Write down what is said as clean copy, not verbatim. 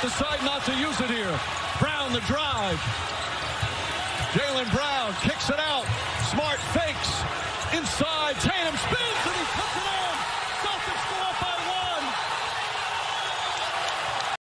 decide not to use it here. Brown the drive. Jaylen Brown kicks it out. Smart fakes.